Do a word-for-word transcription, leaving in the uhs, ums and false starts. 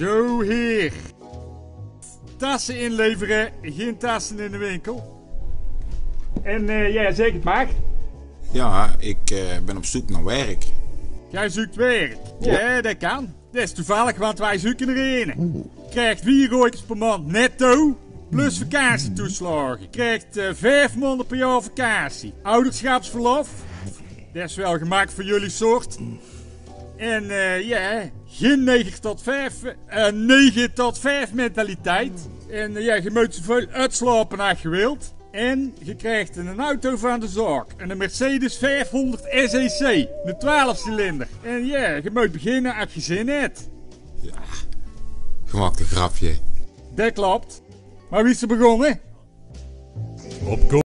Zo heer. Tassen inleveren, geen tassen in de winkel. En uh, jij zeg het maar. Ja, ik uh, ben op zoek naar werk. Jij zoekt werk? Ja, dat kan. Dat is toevallig, want wij zoeken er een. Krijgt vier rooikers per maand netto, plus vakantietoeslagen. Krijgt uh, vijf maanden per jaar vakantie. Ouderschapsverlof. Dat is wel gemaakt voor jullie soort. En uh, ja, geen negen tot vijf, uh, negen tot vijf mentaliteit. En uh, ja, je moet zoveel uitslapen als je wilt. En je krijgt een auto van de zaak. Een Mercedes vijfhonderd S E C. Een twaalf cilinder. En ja, je moet beginnen als je zin hebt. Ja, je maakt een grapje. Dat klopt. Maar wie is er begonnen? Op